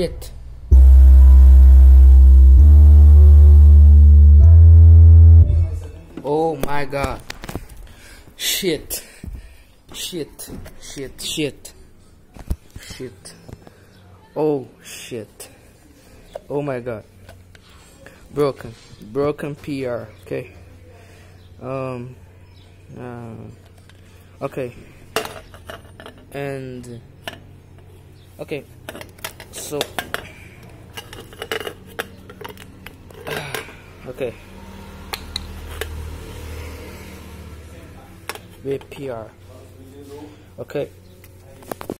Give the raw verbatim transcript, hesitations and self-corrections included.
Shit. Oh my god. Shit. Shit. Shit. Shit. Shit. Oh shit. Oh my god. Broken. Broken P R. Okay. Um. Uh, okay. And. Okay. So. Okay. With P R. Okay.